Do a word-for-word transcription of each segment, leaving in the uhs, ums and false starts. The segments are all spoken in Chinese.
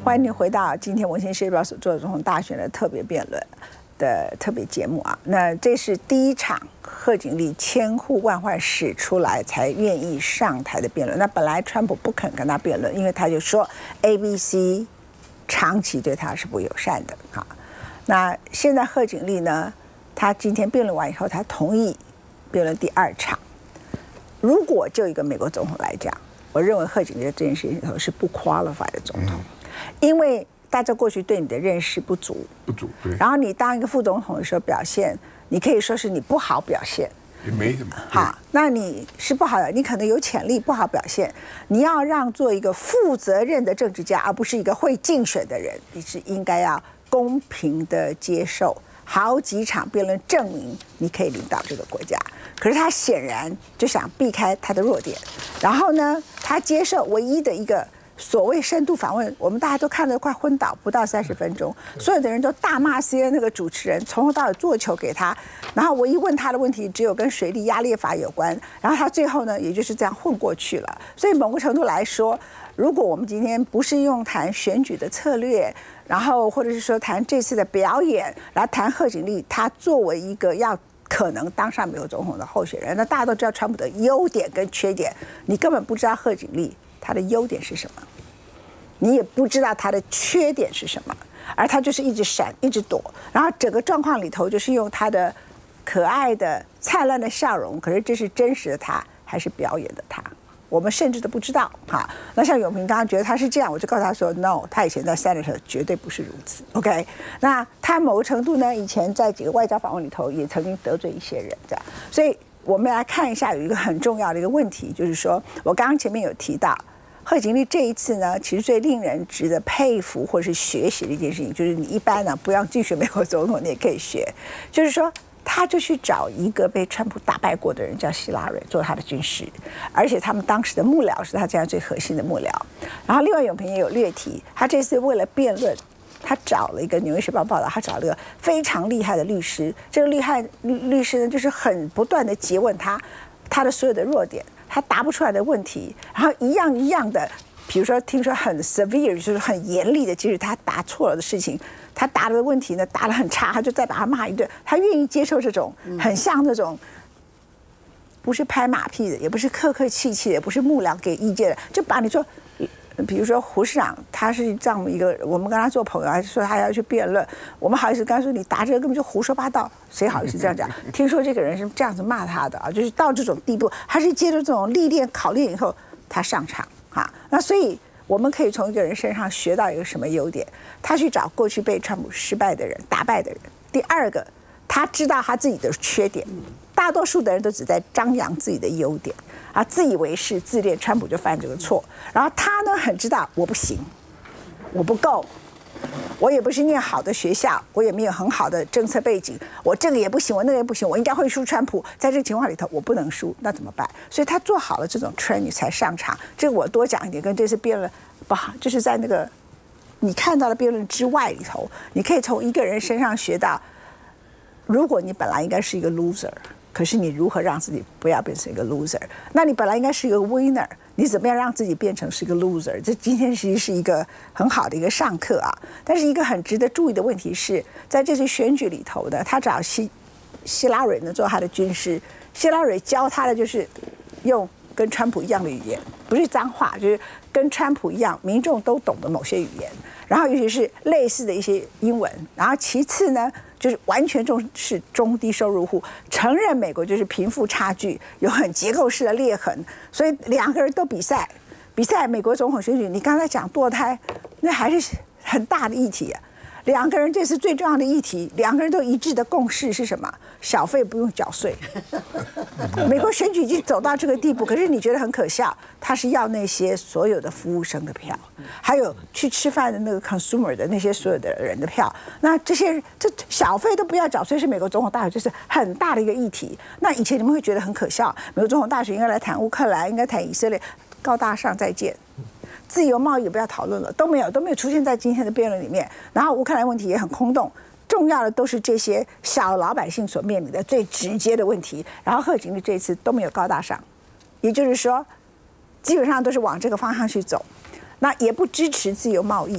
欢迎你回到今天文心时报所做的总统大选的特别辩论的特别节目啊。那这是第一场贺锦丽千呼万唤使出来才愿意上台的辩论。那本来川普不肯跟他辩论，因为他就说 A B C 长期对他是不友善的啊。那现在贺锦丽呢，他今天辩论完以后，他同意辩论第二场。如果就一个美国总统来讲，我认为贺锦丽在这件事情里头是不 qualify 的总统，因为大家过去对你的认识不足， 不足，对。 然后你当一个副总统的时候表现，你可以说是你不好表现， 也没什么。 好，那你是不好的，你可能有潜力，不好表现。你要让做一个负责任的政治家，而不是一个会竞选的人，你是应该要公平的接受好几场辩论，证明你可以领导这个国家。可是他显然就想避开他的弱点，然后呢，他接受唯一的一个所谓深度访问，我们大家都看得快昏倒，不到三十分钟，所有的人都大骂 C N N 那个主持人，从头到尾做球给他，然后唯一问他的问题只有跟水力压裂法有关，然后他最后呢，也就是这样混过去了。所以某个程度来说，如果我们今天不是用谈选举的策略，然后或者是说谈这次的表演，来谈贺锦丽，他作为一个要可能当上美国总统的候选人，那大家都知道川普的优点跟缺点，你根本不知道贺锦丽他的优点是什么，你也不知道他的缺点是什么，而他就是一直闪，一直躲，然后整个状况里头就是用他的可爱的灿烂的笑容，可是这是真实的他还是表演的他，我们甚至都不知道哈。那像永平刚刚觉得他是这样，我就告诉他说 no， 他以前在 Senator 绝对不是如此 ，OK？ 那他某个程度呢，以前在几个外交访问里头也曾经得罪一些人，这样，所以我们来看一下有一个很重要的一个问题，就是说我刚刚前面有提到。贺锦丽这一次呢，其实最令人值得佩服或是学习的一件事情，就是你一般呢不要竞选美国总统，你也可以学，就是说他就去找一个被川普打败过的人，叫希拉蕊做他的军师，而且他们当时的幕僚是他这样最核心的幕僚。然后另外永平也有略提，他这次为了辩论，他找了一个《纽约时报》报道，他找了一个非常厉害的律师，这个厉害律律师呢，就是很不断的诘问他他的所有的弱点。他答不出来的问题，然后一样一样的，比如说听说很 severe， 就是很严厉的，即使他答错了的事情，他答的问题呢答得很差，他就再把他骂一顿。他愿意接受这种很像那种不是拍马屁的，也不是客客气气的，也不是幕僚给意见的，就把你说。比如说胡市长，他是这样一个，我们跟他做朋友，还是说他要去辩论，我们好意思跟他说你答这个根本就胡说八道，谁好意思这样讲？听说这个人是这样子骂他的啊，就是到这种地步，他是接着这种历练考验以后，他上场啊。那所以我们可以从一个人身上学到一个什么优点？他去找过去被川普失败的人、打败的人。第二个，他知道他自己的缺点。大多数的人都只在张扬自己的优点啊，自以为是、自恋，川普就犯这个错。然后他呢，很知道我不行，我不够，我也不是念好的学校，我也没有很好的政策背景，我这个也不行，我那个也不行，我应该会输川普。在这个情况里头，我不能输，那怎么办？所以他做好了这种 training 才上场。这个我多讲一点，跟这次辩论不好，就是在那个你看到的辩论之外里头，你可以从一个人身上学到，如果你本来应该是一个 loser。可是你如何让自己不要变成一个 loser？ 那你本来应该是一个 winner， 你怎么样让自己变成是一个 loser？ 这今天其实是一个很好的一个上课啊。但是一个很值得注意的问题是，在这次选举里头呢，他找希希拉蕊呢做他的军师，希拉蕊教他的就是用跟川普一样的语言，不是脏话，就是跟川普一样民众都懂的某些语言，然后尤其是类似的一些英文，然后其次呢。就是完全重视中低收入户，承认美国就是贫富差距有很结构式的裂痕，所以两个人都比赛，比赛美国总统选举。你刚才讲堕胎，那还是很大的议题啊。两个人这次最重要的议题，两个人都一致的共识是什么？小费不用缴税。美国选举已经走到这个地步，可是你觉得很可笑，他是要那些所有的服务生的票，还有去吃饭的那个 consumer 的那些所有的人的票。那这些这小费都不要缴税，是美国总统大选，这是很大的一个议题。那以前你们会觉得很可笑，美国总统大选应该来谈乌克兰，应该谈以色列，高大上再见。自由贸易也不要讨论了，都没有都没有出现在今天的辩论里面。然后乌克兰问题也很空洞，重要的都是这些小老百姓所面临的最直接的问题。然后贺锦丽这次都没有高大上，也就是说，基本上都是往这个方向去走。那也不支持自由贸易，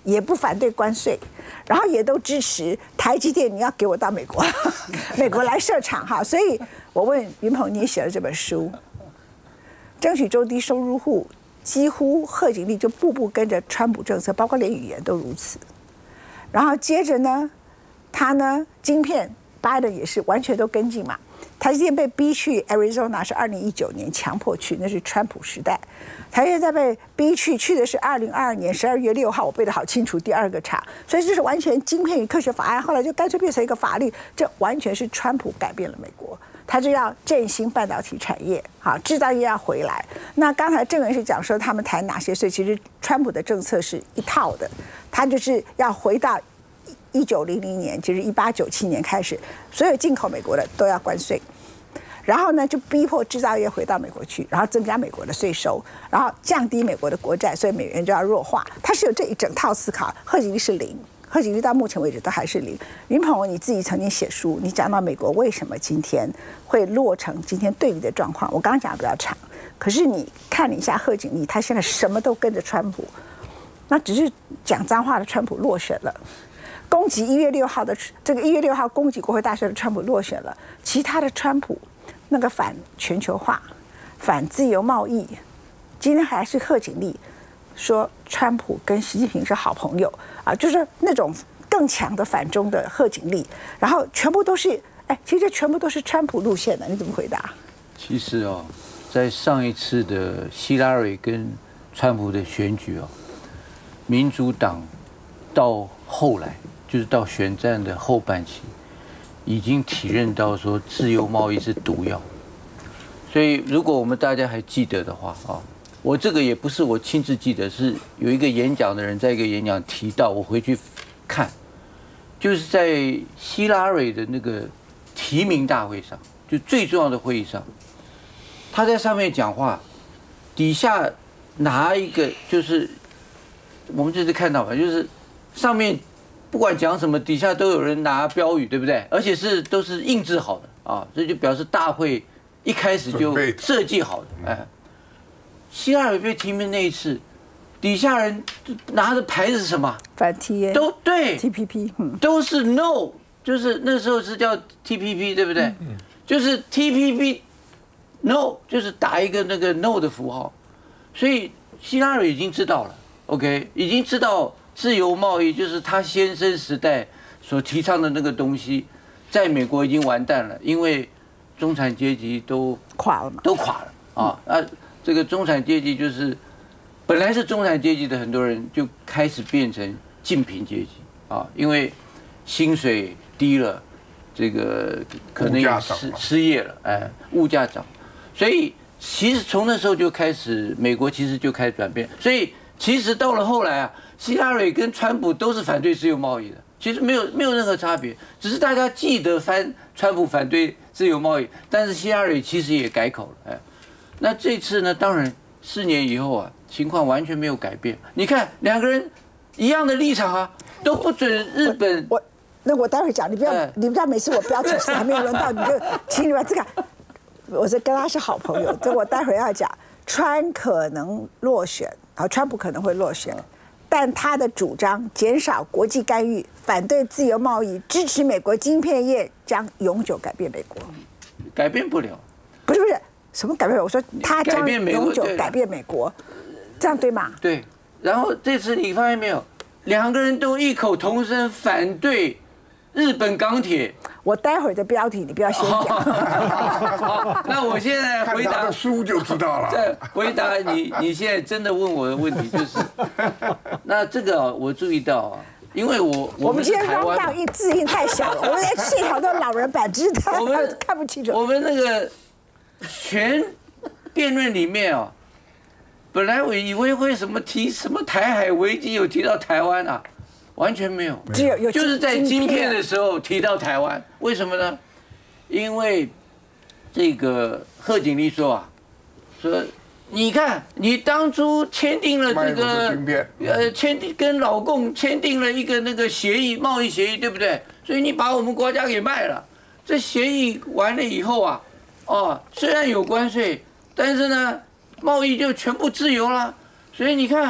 也不反对关税，然后也都支持台积电，你要给我到美国，美国来设厂哈。所以我问云鹏，你也写了这本书，争取中低收入户，几乎贺锦丽就步步跟着川普政策，包括连语言都如此。然后接着呢，他呢，晶片拜登也是完全都跟进嘛。台积电被逼去 Arizona 是二零一九年强迫去，那是川普时代。台积电在被逼去，去的是二零二二年十二月六号，我背得好清楚，第二个厂。所以这是完全晶片与科学法案，后来就干脆变成一个法律，这完全是川普改变了美国。他就要振兴半导体产业，好，制造业要回来。那刚才郑人是讲说他们谈哪些税，其实川普的政策是一套的，他就是要回到一九零零年，就是一八九七年开始，所有进口美国的都要关税，然后呢就逼迫制造业回到美国去，然后增加美国的税收，然后降低美国的国债，所以美元就要弱化。它是有这一整套思考。贺锦丽是零，贺锦丽到目前为止都还是零。云鹏，你自己曾经写书，你讲到美国为什么今天会落成今天对立的状况。我刚刚讲的比较长，可是你看一下贺锦丽，他现在什么都跟着川普，那只是讲脏话的川普落选了。攻击一月六号的这个一月六号攻击国会大选的川普落选了，其他的川普那个反全球化、反自由贸易，今天还是贺锦丽说川普跟习近平是好朋友啊，就是那种更强的反中的贺锦丽，然后全部都是哎，其实这全部都是川普路线的，你怎么回答？ 其实哦，在上一次的希拉蕊跟川普的选举哦，民主党到后来。就是到选战的后半期，已经体认到说自由贸易是毒药。所以如果我们大家还记得的话啊，我这个也不是我亲自记得，是有一个演讲的人在一个演讲提到，我回去看，就是在希拉蕊的那个提名大会上，就最重要的会议上，他在上面讲话，底下拿一个就是我们这次看到吧，就是上面。不管讲什么，底下都有人拿标语，对不对？而且是都是印制好的啊，这就表示大会一开始就设计好的。哎，希拉蕊被提名那一次，底下人拿的牌子是什么？ 反 T A 都对 T P P， 都是 No， 就是那时候是叫 T P P， 对不对？就是 T P P No， 就是打一个那个 No 的符号，所以希拉蕊已经知道了 ，OK， 已经知道。自由贸易就是他先生时代所提倡的那个东西，在美国已经完蛋了，因为中产阶级都垮了嘛， 都垮了啊！那这个中产阶级就是本来是中产阶级的很多人就开始变成净贫阶级啊，因为薪水低了，这个可能也失失业了，哎，物价涨，所以其实从那时候就开始，美国其实就开始转变，所以其实到了后来啊。希拉蕊跟川普都是反对自由贸易的，其实没有没有任何差别，只是大家记得翻川普反对自由贸易，但是希拉蕊其实也改口了，哎，那这次呢，当然四年以后啊，情况完全没有改变。你看两个人一样的立场啊，都不准日本。 我, 我那我待会讲，你不要，哎、你不要每次我标题还没有轮到，你就请你把这个，我是跟他是好朋友，这我待会要讲，川可能落选，啊，川普可能会落选。但他的主张减少国际干预、反对自由贸易、支持美国晶片业，将永久改变美国。 改变不了， 不是不是什么改变？我说他将永久改变美国，这样对吗？ 对。然后这次你发现没有，两个人都异口同声反对日本钢铁。 我待会儿的标题你不要先讲。 好，那我现在回答。 看他的书就知道了。 再回答你，你现在真的问我的问题就是，那这个、啊、我注意到啊，因为我我们今天台湾档印字印太小了，我们连现场都老人版，知道看不清楚。 我们那个全辩论里面啊，本来我以为会什么提什么台海危机，有提到台湾啊。完全没有， 只有有就是在晶片的时候提到台湾，为什么呢？因为这个贺锦丽说啊，说你看你当初签订了这个呃签订跟老共签订了一个那个协议贸易协议，对不对？所以你把我们国家给卖了。这协议完了以后啊，哦，虽然有关税，但是呢贸易就全部自由了。所以你看。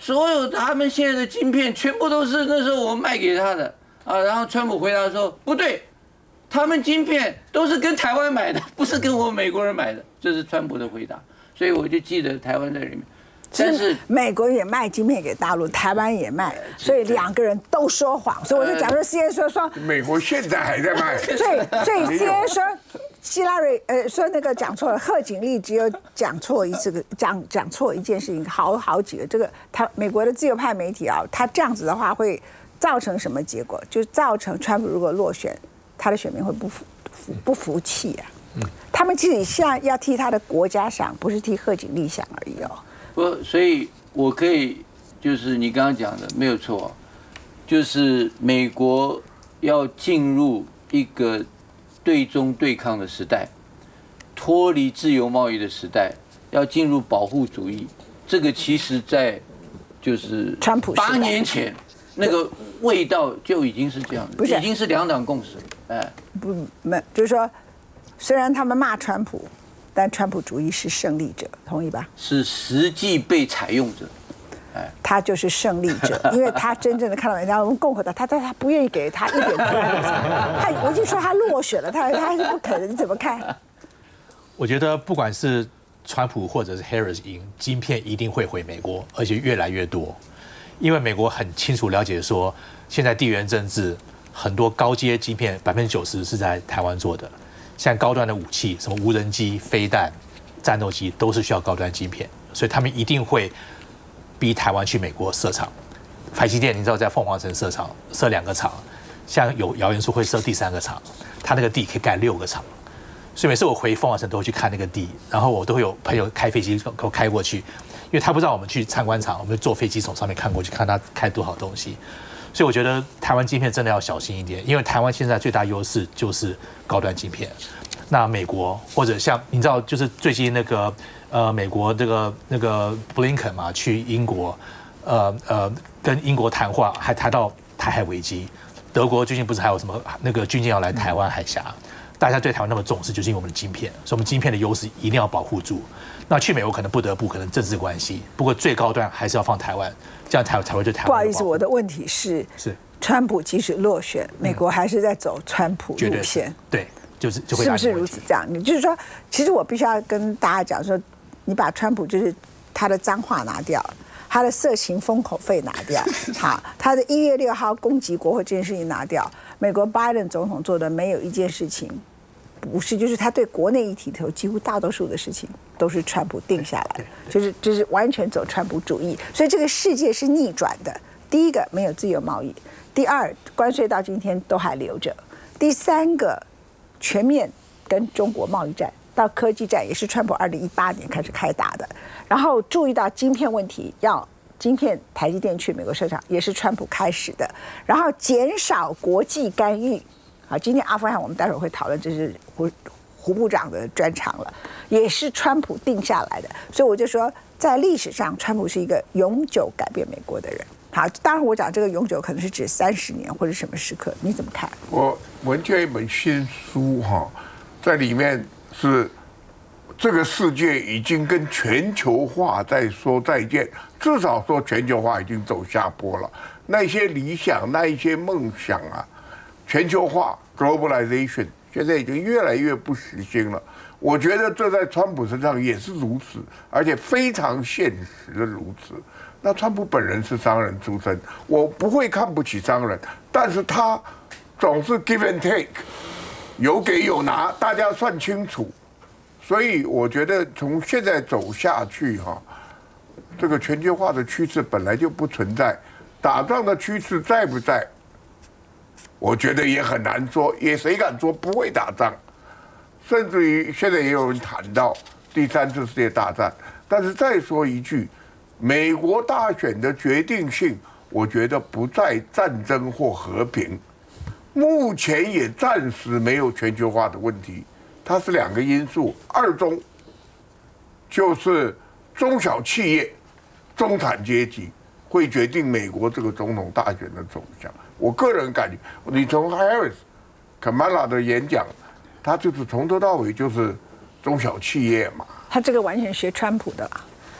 所有他们现在的晶片全部都是那时候我们卖给他的啊。然后川普回答说不对，他们晶片都是跟台湾买的，不是跟我们美国人买的，这是川普的回答。所以我就记得台湾在里面。但是美国也卖晶片给大陆，台湾也卖，所以两个人都说谎。所以我就讲说，C N 说说美国现在还在卖。 所以所以 C N 说希拉瑞呃说那个讲错了，贺锦丽只有讲错一次，讲讲错一件事情，好好几个。这个他美国的自由派媒体啊，他这样子的话会造成什么结果？就造成川普如果落选，他的选民会不服不服气啊。他们其实现在要替他的国家想，不是替贺锦丽想而已哦。 不，所以我可以，就是你刚刚讲的没有错，就是美国要进入一个对中对抗的时代，脱离自由贸易的时代，要进入保护主义。这个其实在就是川普八年前那个味道就已经是这样的，已经是两党共识。哎， 不，没，就是说，虽然他们骂川普。但川普主义是胜利者，同意吧？ 是实际被采用者，哎， 他就是胜利者，因为他真正的看到人家我们共和党，他他他不愿意给他一点关系，他我就说他落选了，他他还是不肯，你怎么看？ 我觉得不管是川普或者是 Harris 赢，晶片一定会回美国，而且越来越多，因为美国很清楚了解说，现在地缘政治很多高阶晶片百分之九十是在台湾做的。像高端的武器，什么无人机、飞弹、战斗机，都是需要高端晶片，所以他们一定会逼台湾去美国设厂。台积电，你知道在凤凰城设厂，设两个厂，像有谣言说会设第三个厂，他那个地可以盖六个厂。所以每次我回凤凰城都会去看那个地，然后我都会有朋友开飞机给我开过去，因为他不知道我们去参观厂，我们就坐飞机从上面看过去，看他开多少东西。所以我觉得台湾晶片真的要小心一点，因为台湾现在最大优势就是高端晶片。那美国或者像你知道，就是最近那个呃美国这个那个布林肯嘛，去英国，呃呃跟英国谈话，还谈到台海危机。德国最近不是还有什么那个军舰要来台湾海峡？大家对台湾那么重视，就是因为我们的晶片，所以我们晶片的优势一定要保护住。那去美国可能不得不，可能政治关系，不过最高端还是要放台湾，这样台才会对台湾。 不好意思，我的问题是， 是川普即使落选，美国还是在走川普路线， 对，就是就会是不是如此？这样，你就是说，其实我必须要跟大家讲说，你把川普就是他的脏话拿掉，他的色情封口费拿掉，好，他的一月六号攻击国会这件事情拿掉，美国拜登总统做的没有一件事情。不是，就是他对国内议题头几乎大多数的事情都是川普定下来的，就是就是完全走川普主义，所以这个世界是逆转的。第一个没有自由贸易，第二关税到今天都还留着，第三个全面跟中国贸易战到科技战也是川普二零一八年开始开打的，然后注意到晶片问题，要晶片台积电去美国设厂也是川普开始的，然后减少国际干预。好，今天阿富汗我们待会儿会讨论，这是胡胡部长的专长了，也是川普定下来的，所以我就说，在历史上，川普是一个永久改变美国的人。好，当然我讲这个永久可能是指三十年或者什么时刻，你怎么看？ 我闻见一本新书哈，在里面是这个世界已经跟全球化在说再见，至少说全球化已经走下坡了，那些理想，那一些梦想啊。全球化 globalization 现在已经越来越不实行了，我觉得这在川普身上也是如此，而且非常现实的如此。那川普本人是商人出身，我不会看不起商人，但是他总是 give and take， 有给有拿，大家算清楚。所以我觉得从现在走下去哈，这个全球化的趋势本来就不存在，打仗的趋势在不在？我觉得也很难说，也谁敢说不会打仗？甚至于现在也有人谈到第三次世界大战。但是再说一句，美国大选的决定性，我觉得不在战争或和平，目前也暂时没有全球化的问题，它是两个因素，二中就是中小企业、中产阶级会决定美国这个总统大选的走向。我个人感觉，你从 Harris、Kamala 的演讲，他就是从头到尾就是中小企业嘛。 他这个完全学川普的啦。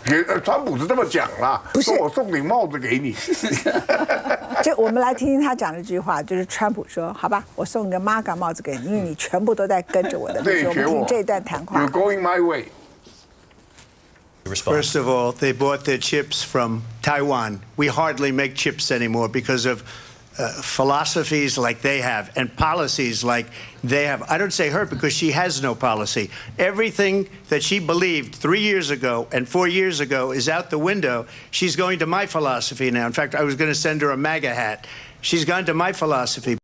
川普是这么讲啦， 不是说我送顶帽子给你。 就我们来听听他讲的这句话，就是川普说：“好吧，我送个 MAGA 帽子给你，因为你全部都在跟着我的路对， 线。”我学我。 们听这段谈话。 You're going my way. First of all, they bought their chips from Taiwan. We hardly make chips anymore because of uh, philosophies like they have and policies like they have. I don't say her because she has no policy. Everything that she believed three years ago and four years ago is out the window. She's going to my philosophy now. In fact, I was going to send her a MAGA hat. She's gone to my philosophy.